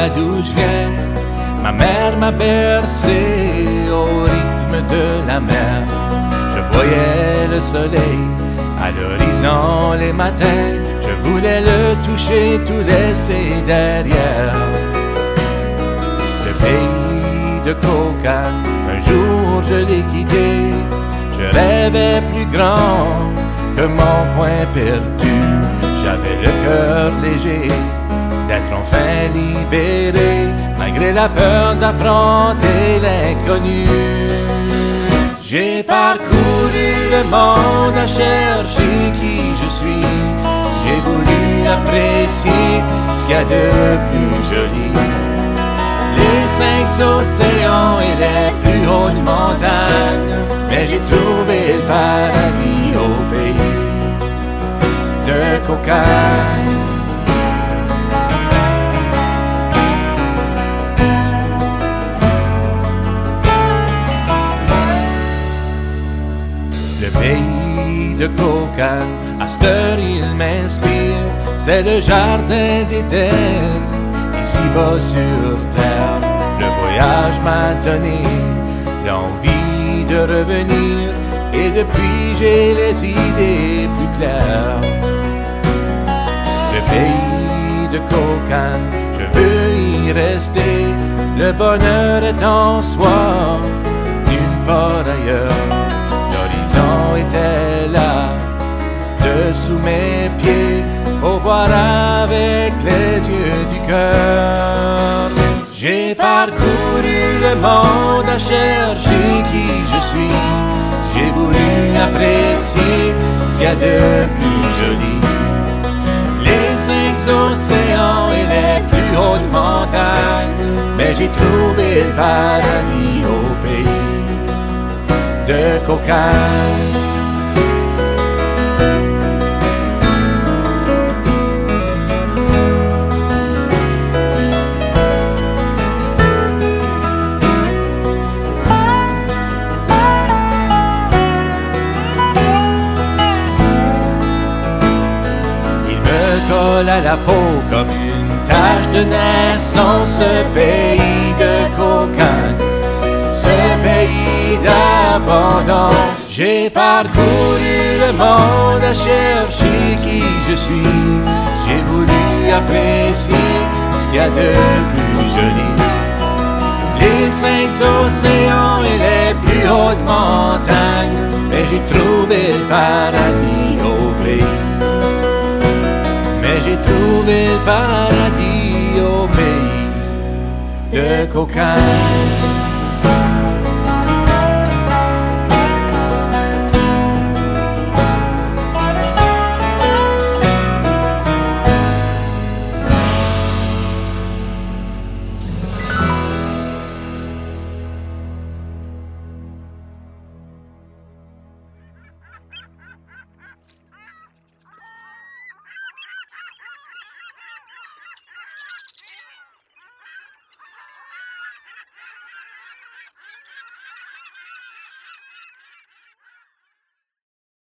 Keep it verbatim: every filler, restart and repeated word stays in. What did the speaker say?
là d'où je viens, ma mère m'a bercé au rythme de la mer. Je voyais le soleil à l'horizon les matins, je voulais le toucher, tout laisser derrière. Le pays de Cocagne, un jour je l'ai quitté, je rêvais plus grand que mon coin perdu. J'avais le cœur léger d'être enfin libéré, malgré la peur d'affronter l'inconnu. J'ai parcouru le monde à chercher qui je suis. J'ai voulu apprécier ce qu'il y a de plus joli. Les cinq océans et les plus hautes montagnes, mais j'ai trouvé le paradis au pays de Cocagne. Le pays de Cocagne, à cette heure il m'inspire, c'est le jardin d'Éden, ici-bas sur terre. Le voyage m'a donné l'envie de revenir, et depuis j'ai les idées plus claires. Le pays de Cocagne, je veux y rester, le bonheur est en soi, nulle part ailleurs. L'horizon était là, dessous mes pieds, faut voir avec les yeux du cœur. J'ai parcouru le monde à chercher qui je suis. J'ai voulu apprécier ce qu'il y a de plus joli. Les cinq océans et les plus hautes montagnes, mais j'ai trouvé le paradis au pays de Cocagne. Colle à la peau comme une tache de naissance, ce pays de Cocagne, ce pays d'abondance. J'ai parcouru le monde à chercher qui je suis. J'ai voulu apprécier ce qu'il y a de plus joli. Les cinq océans et les plus hautes montagnes, mais j'ai trouvé le paradis au pays. Mais j'ai trouvé le paradis au pays de Cocagne.